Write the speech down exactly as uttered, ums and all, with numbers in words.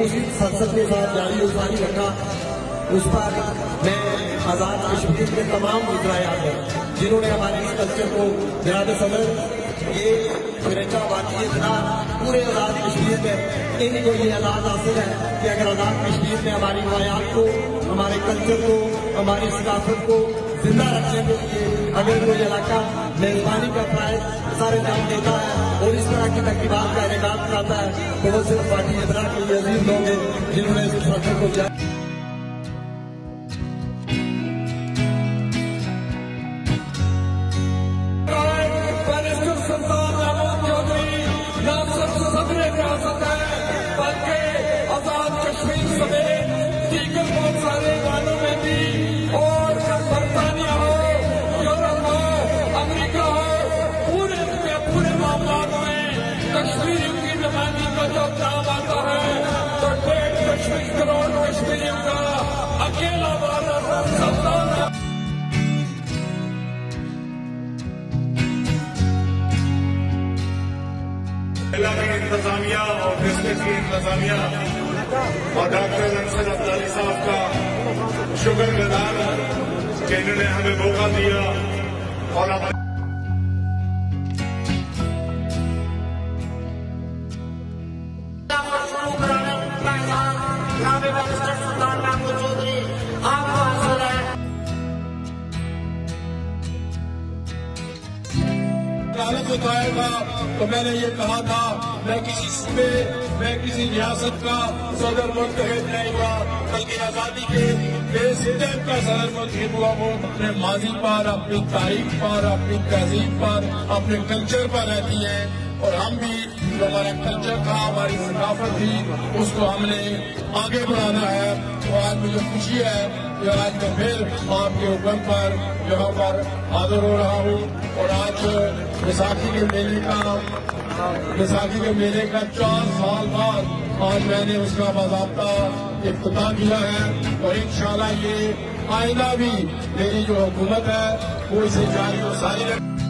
उसी संसद के साथ जारी उसारी रखा। उस पर मैं आजाद कश्मीर के तमाम वज़ीर-ए-आज़म हैं जिन्होंने हमारे इस कल्चर को जनाब सदर ये फिरंगा बाकी इतना पूरे आजाद कश्मीर में इनको ये एलान हासिल है कि अगर आजाद कश्मीर में हमारी रवायात को, हमारे कल्चर को, हमारी सकाफत को जिंदा रखने के लिए अगर कोई इलाका मेजबानी करता है, सारे नाम देता है और इस तरह की तकरीबात का इनेकाद कराता है तो वो सिर्फ पार्टी इतना के लिए अजीज लोग हैं जिन्होंने इस फैसले को किया। कश्मीर की नुमाइंदगी का जो काम आता है तो डेढ़ कश्मीर करोड़ कश्मीर का अकेला वाला सल्तान है। जिला की इंतजामिया और डिस्ट्रिक्ट की इंतजामिया और डॉक्टर अंसर अब्दाली साहब का शुक्रगुजार कि इन्होंने हमें मौका दिया और अब हालत बताया था तो मैंने ये कहा था मैं किसी सूबे मैं किसी रियासत का सदर मुंतखब नहीं हुआ बल्कि आजादी के बेस टाइप का सदर मुंतखब हुआ। वो अपने माजी पर, अपनी तारीख पर, अपनी तहजीब पर, अपने कल्चर पर रहती है और हम भी जो हमारा कल्चर था, हमारी सकाफत थी, उसको हमने आगे बढ़ाना है। तो आज मुझे खुशी है कि आज मैं फिर आपके हुक्म पर यहाँ पर हाजिर हो रहा हूँ और आज बैसाखी के मेले का बैसाखी के मेले का चार साल बाद आज मैंने उसका बाज़ाब्ता इफ्तिताह किया है और इंशाल्लाह ये आइंदा भी मेरी जो हुकूमत है वो इसे जारी और सारी